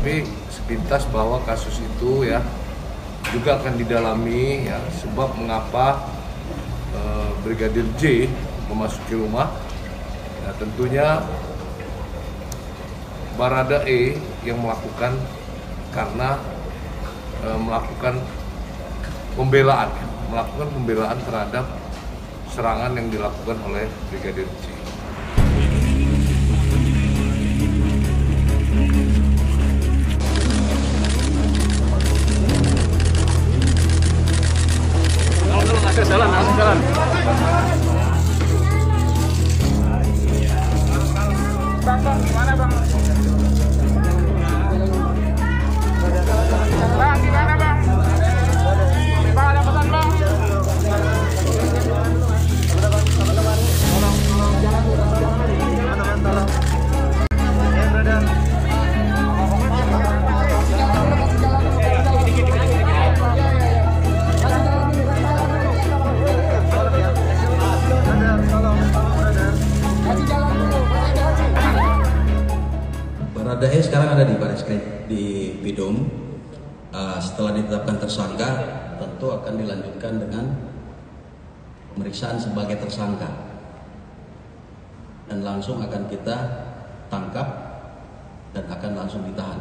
Tapi sepintas bahwa kasus itu ya juga akan didalami ya, sebab mengapa Brigadir J memasuki rumah. Ya, tentunya Baradae yang melakukan karena melakukan pembelaan terhadap serangan yang dilakukan oleh Brigadir J. Jalan. Bang, gimana bang? Bang, gimana bang? Bang, ada pesan bang? Baradae sekarang ada di Bareskrim di Bidum. Setelah ditetapkan tersangka, tentu akan dilanjutkan dengan pemeriksaan sebagai tersangka dan langsung akan kita tangkap dan akan langsung ditahan.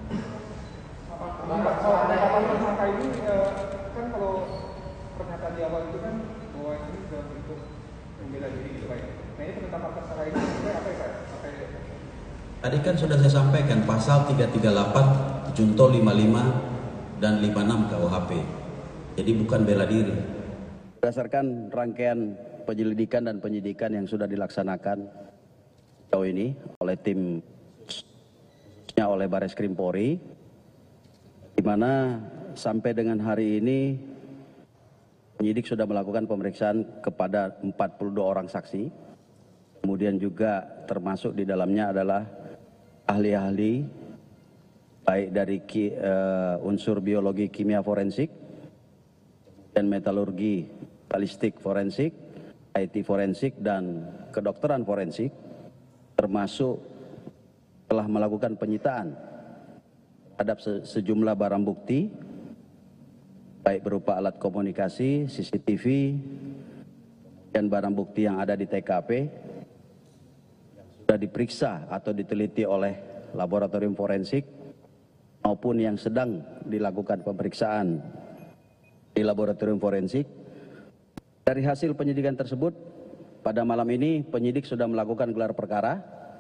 Tersangka ini kan kalau pernyataan di awal itu kan bahwa ini dalam bentuk membela diri gitu Pak. Nah ini penetapan tersangka ini apa ya Pak? Tadi kan sudah saya sampaikan pasal 338, junto 55 dan 56 KUHP. Jadi bukan bela diri. Berdasarkan rangkaian penyelidikan dan penyidikan yang sudah dilaksanakan sejauh ini oleh tim oleh Bareskrim Polri, di mana sampai dengan hari ini penyidik sudah melakukan pemeriksaan kepada 42 orang saksi. Kemudian juga termasuk di dalamnya adalah ahli-ahli baik dari unsur biologi kimia forensik dan metalurgi balistik forensik, IT forensik dan kedokteran forensik, termasuk telah melakukan penyitaan terhadap sejumlah barang bukti baik berupa alat komunikasi, CCTV dan barang bukti yang ada di TKP sudah diperiksa atau diteliti oleh laboratorium forensik maupun yang sedang dilakukan pemeriksaan di laboratorium forensik. Dari hasil penyidikan tersebut, pada malam ini penyidik sudah melakukan gelar perkara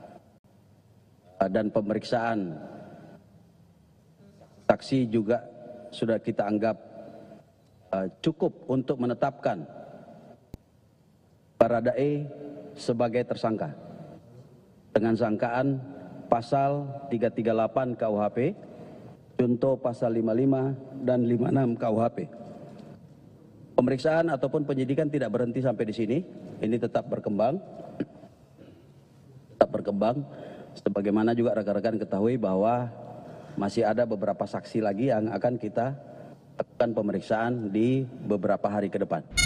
dan pemeriksaan saksi juga sudah kita anggap cukup untuk menetapkan Baradae sebagai tersangka dengan sangkaan pasal 338 KUHP, junto pasal 55 dan 56 KUHP. Pemeriksaan ataupun penyidikan tidak berhenti sampai di sini. Ini tetap berkembang. Sebagaimana juga rekan-rekan ketahui bahwa masih ada beberapa saksi lagi yang akan kita lakukan pemeriksaan di beberapa hari ke depan.